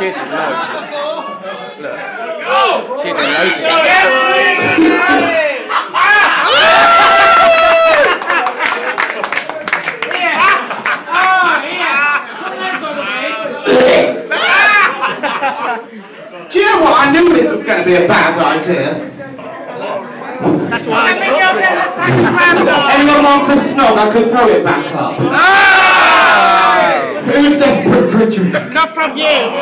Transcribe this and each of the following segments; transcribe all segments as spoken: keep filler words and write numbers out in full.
She did loads. Look. She did loads of it. Do you know what? I knew this was going to be a bad idea. That's why I Anyone wants a snog, I could throw it back up. Oh! Who's desperate for a drink? Not from you!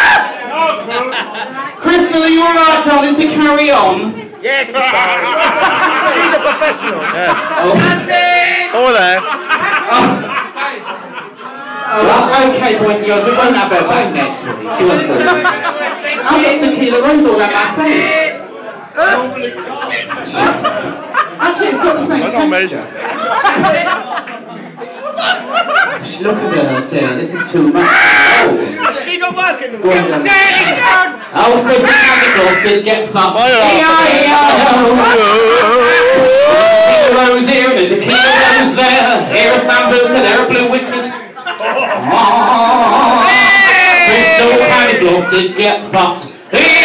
Crystal, are you alright, darling, to carry on? Yes, she's fine. She's a professional. Yeah. Oh. Over there. Oh. Oh, that's okay, boys and girls, we won't have her back next week. Do you want to? I'll get tequila rose all down my face. Actually, it's got the same texture. Look at her, dear. This is too much. Oh. She got working. Go on, then. Oh, because the Santa Claus did get fucked. Tequila rose here and a tequila rose there. Here a sambuca, there a blue wicket. Oh. Crystal Santa Claus did get fucked.